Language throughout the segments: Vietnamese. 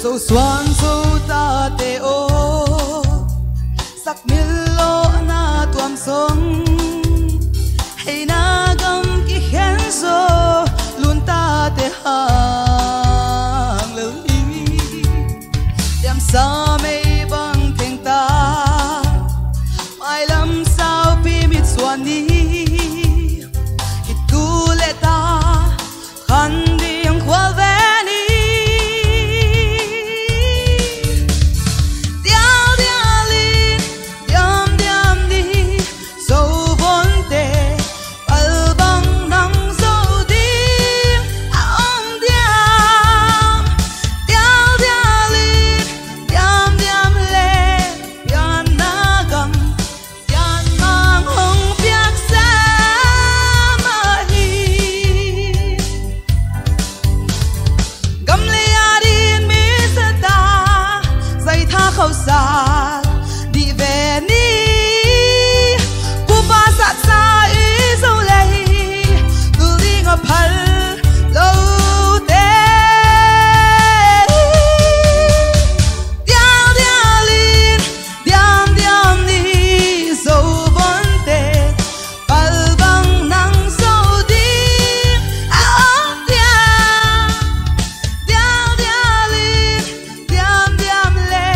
so swan so ta te o sak milo na tuam song hay na gam ki khen so luôn ta te hang lưu đem sa mây băng thềng ta mai làm sao pi mit xuân đi ít tu lệ ta khăn điên khoa về khâu xa đi về ni cu ba sát xa ý dâu lầy từ đi ngập hẳn lâu tê điam điam linh điam điam ni dâu vấn tê bal băng nắng dâu đi áo điam điam điam linh điam điam lệ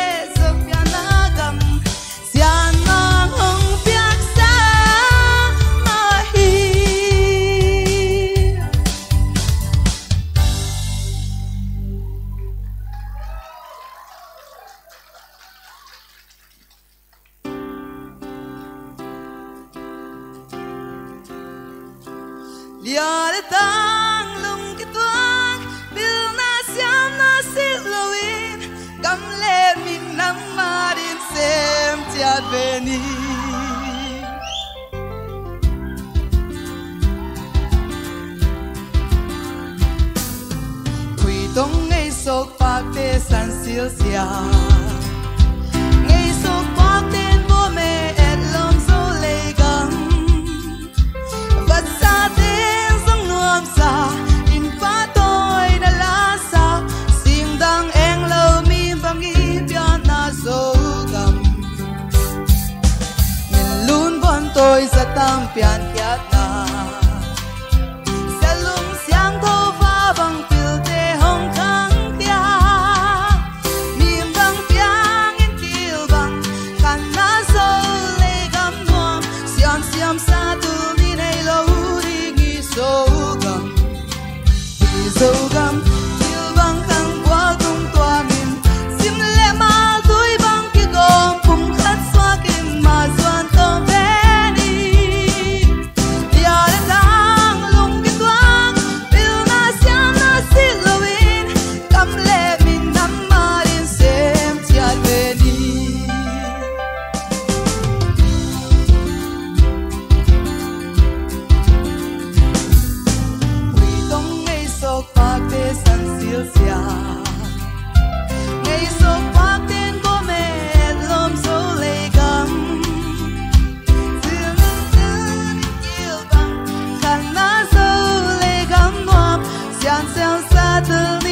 lia de tang lung ki tuang bil na siam na sil loin gam le min nam marin sem tiat veni quy tong ngay sok pak te san sil sia ngay sok pak ten bo me et lom so le gam vật sa sa in pha tôi đã lá sa xiên đang en lâu mi vang nghi pian na so gam min luôn von tôi sa tam pian kiat na sa lung xiang thô va bằng pil te hong khang tia mim bang piang in kil bang kan na so le gam nuam xiam xiam sa tu ni nei lo ri ngi so so gam til bang tang qua tung toa min sim le ma dui bang ki gom pum khat swa kim ma zuan to ve ni ya le tang lung ki tuang bil na siam na sil loin kam le min nam ma rin sem tia ve ni sok pak te san sil sia ngay sok pak ten ko me lom so le gam sil sil kil bang kan na so le gam nuam sian sian sa tu